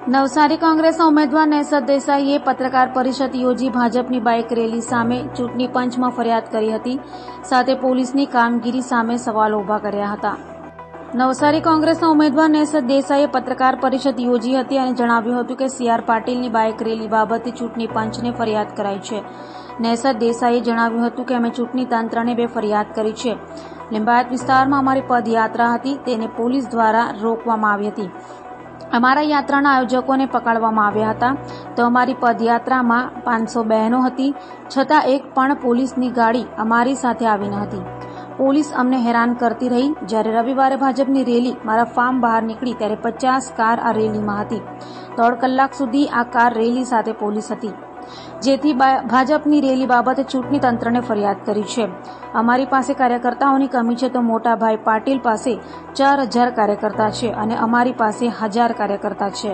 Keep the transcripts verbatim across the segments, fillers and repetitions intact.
નવસારી કોંગ્રેસના ઉમેદવાર નેસદ દેસાઈએ પત્રકાર પરિષદ યોજી ભાજપની બાઇક રેલી સામે ચૂંટણી પંચમાં ફરિયાદ કરી હતી. સાથે પોલીસની કામગીરી સામે સવાલો ઉભા કર્યા હતા. નવસારી કોંગ્રેસના ઉમેદવાર નેસદ દેસાઈએ પત્રકાર પરિષદ યોજી હતી અને જણાવ્યું હતું કે સી આર પાટીલની બાઇક રેલી બાબતે ચૂંટણી પંચને ફરિયાદ કરાઈ છે. નેસદ દેસાઈએ જણાવ્યું હતું કે અમે ચૂંટણી તંત્રને બે ફરિયાદ કરી છે. લિંબાયત વિસ્તારમાં અમારી પદયાત્રા હતી, તેને પોલીસ દ્વારા રોકવામાં આવી હતી. અમારા યાત્રાના આયોજકોને પકડવામાં આવ્યા હતા. તો અમારી પદયાત્રામાં પાંચસો બહેનો હતી, છતાં એક પણ પોલીસની ગાડી અમારી સાથે આવી ન હતી. પોલીસ અમને હેરાન કરતી રહી. જ્યારે રવિવારે ભાજપની રેલી મારા ફાર્મ બહાર નીકળી ત્યારે પચાસ કાર આ રેલીમાં હતી. દોઢ કલાક સુધી આ કાર રેલી સાથે પોલીસ હતી, જેથી ભાજપની રેલી બાબતે ચૂંટણી તંત્રને ફરિયાદ કરી છે. અમારી પાસે કાર્યકર્તાઓની કમી છે તો મોટાભાઈ પાટીલ પાસે ચાર હજાર કાર્યકર્તા છે અને અમારી પાસે હજાર કાર્યકર્તા છે.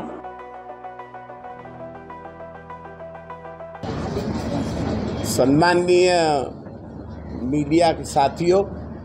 सम्माननीय मीडिया के साथियों,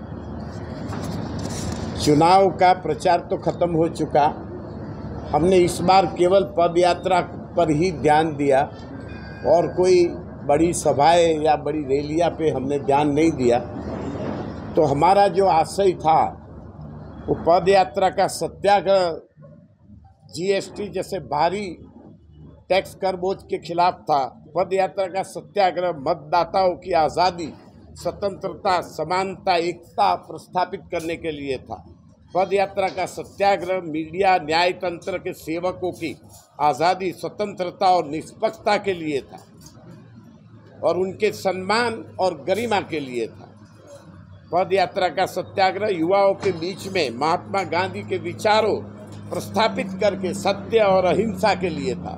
चुनाव का प्रचार तो खत्म हो चुका. हमने इस बार केवल पद यात्रा पर ही ध्यान दिया और कोई बड़ी सभाएं या बड़ी रैलियां पे हमने ध्यान नहीं दिया. तो हमारा जो आशय था वो पद यात्रा का सत्याग्रह जी एस टी जैसे भारी टैक्स कर बोझ के खिलाफ था. पद यात्रा का सत्याग्रह मतदाताओं की आज़ादी, स्वतंत्रता, समानता, एकता प्रस्थापित करने के लिए था. पद यात्रा का सत्याग्रह मीडिया, न्याय तंत्र के सेवकों की आज़ादी, स्वतंत्रता और निष्पक्षता के लिए था और उनके सम्मान और गरिमा के लिए था. पद यात्रा का सत्याग्रह युवाओं के बीच में महात्मा गांधी के विचारों प्रस्थापित करके सत्य और अहिंसा के लिए था.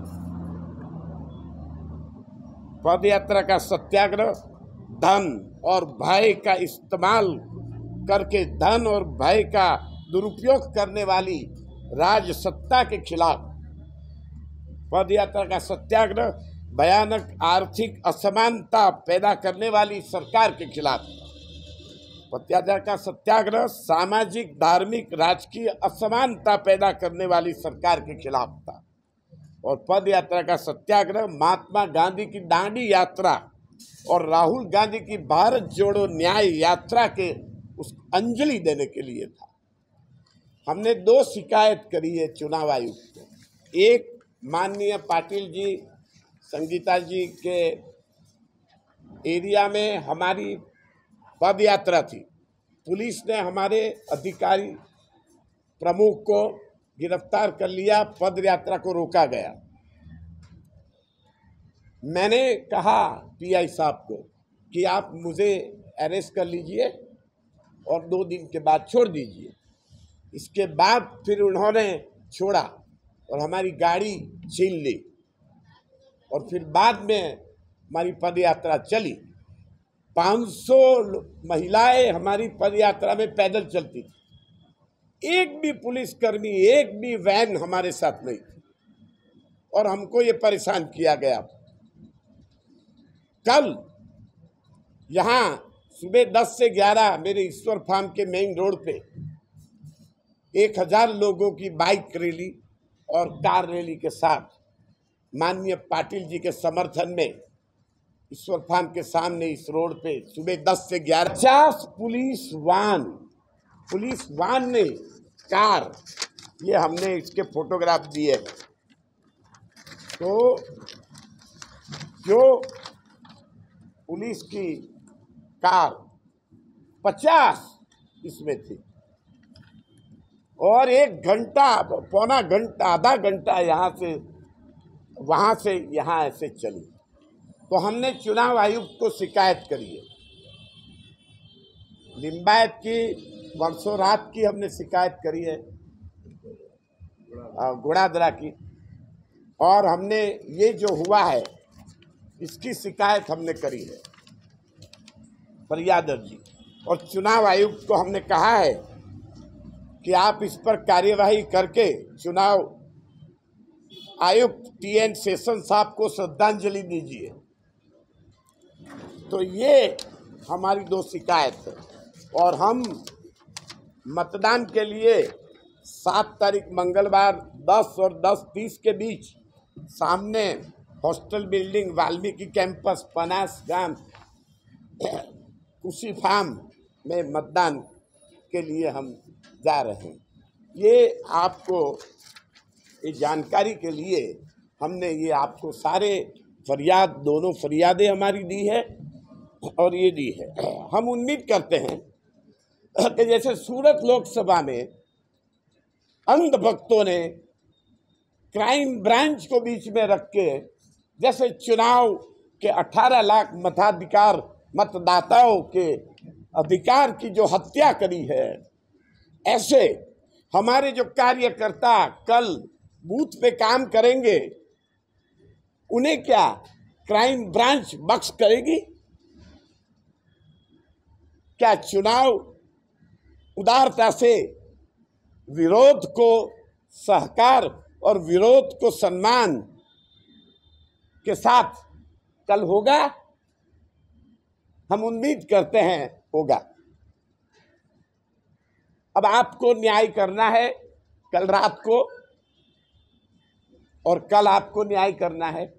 पद यात्रा का सत्याग्रह धन और भय का इस्तेमाल करके धन और भय का दुरुपयोग करने वाली राज सत्ता के खिलाफ. पद यात्रा का सत्याग्रह भयानक आर्थिक असमानता पैदा करने वाली सरकार के खिलाफ. पद यात्रा का सत्याग्रह सामाजिक, धार्मिक, राजकीय असमानता पैदा करने वाली सरकार के खिलाफ था. और पद यात्रा का सत्याग्रह महात्मा गांधी की दांडी यात्रा और राहुल गांधी की भारत जोड़ो न्याय यात्रा के उस अंजलि देने के लिए था. हमने दो शिकायत करी है चुनाव आयोग को. एक, माननीय पाटिल जी, संगीता जी के एरिया में हमारी पद यात्रा थी. पुलिस ने हमारे अधिकारी प्रमुख को गिरफ्तार कर लिया, पद यात्रा को रोका गया. मैंने कहा पी आई साहब को कि आप मुझे अरेस्ट कर लीजिए और दो दिन के बाद छोड़ दीजिए. इसके बाद फिर उन्होंने छोड़ा और हमारी गाड़ी छीन ली और फिर बाद में हमारी पद यात्रा चली. पाँच सौ महिलाएं हमारी पद यात्रा में पैदल चलती थी. एक भी पुलिसकर्मी, एक भी वैन हमारे साथ नहीं थी और हमको ये परेशान किया गया. कल यहाँ सुबह दस से ग्यारह मेरे ईश्वर फार्म के मेन रोड पे एक हजार लोगों की बाइक रैली और कार रैली के साथ माननीय पाटिल जी के समर्थन में ईश्वर फार्म के सामने इस रोड पे सुबह दस से ग्यारह पचास पुलिस वाहन पुलिस वाहन ने कार, ये हमने इसके फोटोग्राफ दिए. तो जो पुलिस की कार पचास इसमें थी और एक घंटा, पौना घंटा, आधा घंटा यहाँ से वहाँ से यहाँ ऐसे चली. तो हमने चुनाव आयुक्त को शिकायत करी है. लिंबायत की वर्षों रात की हमने शिकायत करी है, गुड़ादरा की, और हमने ये जो हुआ है इसकी शिकायत हमने करी है फरियाद अर्जी. और चुनाव आयुक्त को हमने कहा है कि आप इस पर कार्यवाही करके चुनाव आयुक्त टी एन शेषन साहब को श्रद्धांजलि दीजिए. तो ये हमारी दो शिकायत है और हम मतदान के लिए सात तारीख मंगलवार दस और दस तीस के बीच सामने हॉस्टल बिल्डिंग, वाल्मीकि कैंपस, पनास गांव, कुशी फार्म में मतदान के लिए हम जा रहे हैं। ये आपको ये जानकारी के लिए हमने ये आपको सारे फरियाद, दोनों फरियादें हमारी दी है और ये दी है। हम उम्मीद करते हैं कि जैसे सूरत लोकसभा में अंधभक्तों ने क्राइम ब्रांच को बीच में रख के जैसे चुनाव के अठारह लाख मताधिकार मतदाताओं के अधिकार की जो हत्या करी है, ऐसे हमारे जो कार्यकर्ता कल बूथ पे काम करेंगे, उन्हें क्या क्राइम ब्रांच बख्श करेगी? क्या चुनाव उदारता से विरोध को सहकार और विरोध को सम्मान के साथ कल होगा? हम उम्मीद करते हैं होगा। अब आपको न्याय करना है कल रात को, और कल आपको न्याय करना है।